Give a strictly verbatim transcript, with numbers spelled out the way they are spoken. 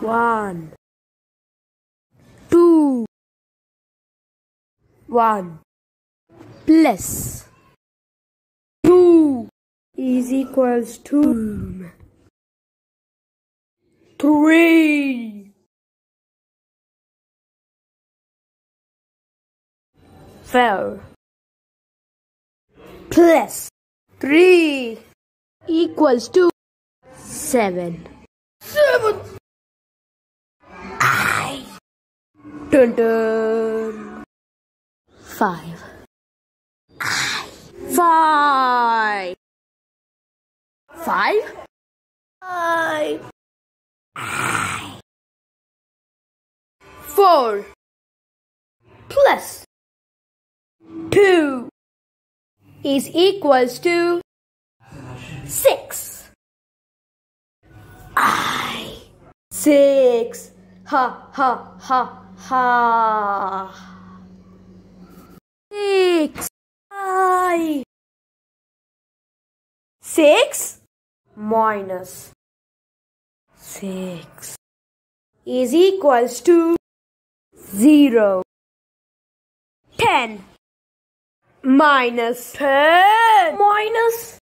One, two, one plus two is equals to three. Four plus three equals to seven. Seven. I. Dun dun. Five. I. Five. Five. Five. I. Four plus two is equals to six. I. Six. Ha ha ha ha. Six. I. Six minus six is equals to zero. Ten minus ten minus